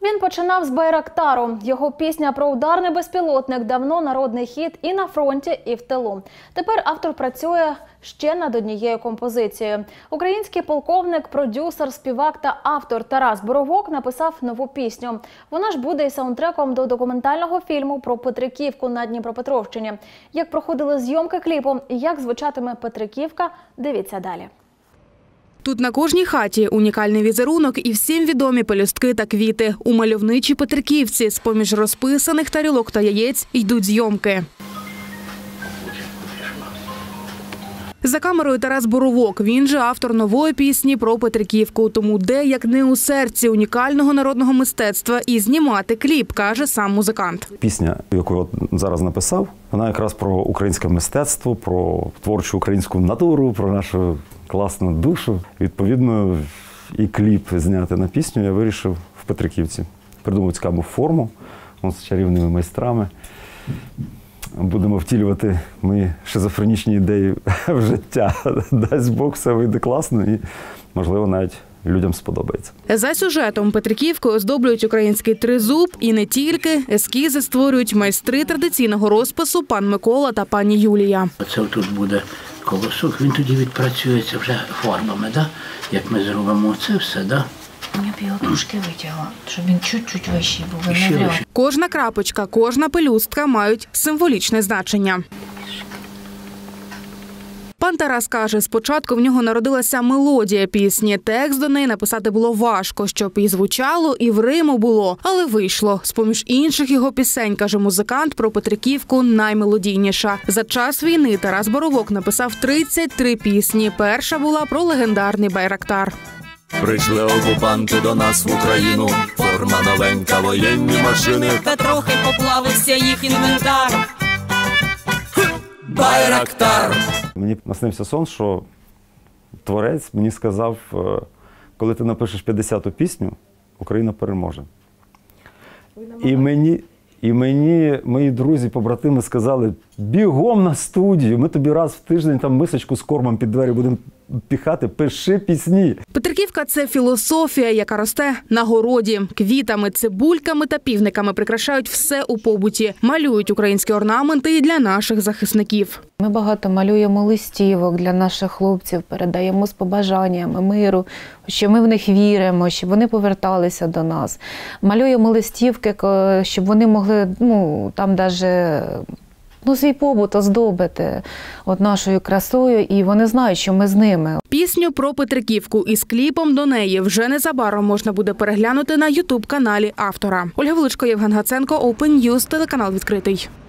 Він починав з Байрактару. Його пісня про ударний безпілотник давно народний хіт і на фронті, і в тилу. Тепер автор працює ще над однією композицією. Український полковник, продюсер, співак та автор Тарас Боровок написав нову пісню. Вона ж буде і саундтреком до документального фільму про Петриківку на Дніпропетровщині. Як проходили зйомки кліпу і як звучатиме Петриківка, дивіться далі. Тут на кожній хаті унікальний візерунок і всім відомі пелюстки та квіти. У мальовничій Петриківці з-поміж розписаних тарілок та яєць йдуть зйомки. За камерою Тарас Боровок, він же автор нової пісні про Петриківку. Тому де, як не у серці унікального народного мистецтва, і знімати кліп, каже сам музикант. Пісня, яку я зараз написав, вона якраз про українське мистецтво, про творчу українську натуру, про нашу класну душу. Відповідно, і кліп зняти на пісню я вирішив в Петриківці. Придумав цікаву форму з чарівними майстрами. Будемо втілювати мої шизофренічні ідеї в життя. Дасть Бог, все вийде класно і, можливо, навіть людям сподобається. За сюжетом Петриківкою оздоблюють український тризуб і не тільки. Ескізи створюють майстри традиційного розпису пан Микола та пані Юлія. Оце тут буде колосок, він тоді відпрацюється вже формами, да? Як ми зробимо це все, да? Я б його трошки витягла, щоб він чуть-чуть вищий був. Кожна крапочка, кожна пелюстка мають символічне значення. Пан Тарас каже, спочатку в нього народилася мелодія пісні. Текст до неї написати було важко, щоб і звучало, і в риму було. Але вийшло. З-поміж інших його пісень, каже музикант, про Петриківку наймелодійніша. За час війни Тарас Боровок написав 33 пісні. Перша була про легендарний Байрактар. Прийшли окупанти до нас в Україну, форма новенька, воєнні машини. Та трохи поплавився їх інвентар. Байрактар! Мені наснився сон, що творець мені сказав, коли ти напишеш 50-ту пісню, Україна переможе. І мені мої друзі, побратими сказали, бігом на студію, ми тобі раз в тиждень там мисочку з кормом під двері будемо піхати, пиши пісні. Петриківка – це філософія, яка росте на городі. Квітами, цибульками та півниками прикрашають все у побуті. Малюють українські орнаменти і для наших захисників. Ми багато малюємо листівок для наших хлопців, передаємо з побажаннями миру, що ми в них віримо, щоб вони поверталися до нас. Малюємо листівки, щоб вони могли, там навіть свій побут оздобити нашою красою, і вони знають, що ми з ними. Пісню про Петриківку із кліпом до неї вже незабаром можна буде переглянути на YouTube-каналі автора. Ольга Величко, Євген Гаценко, Open News, телеканал «Відкритий».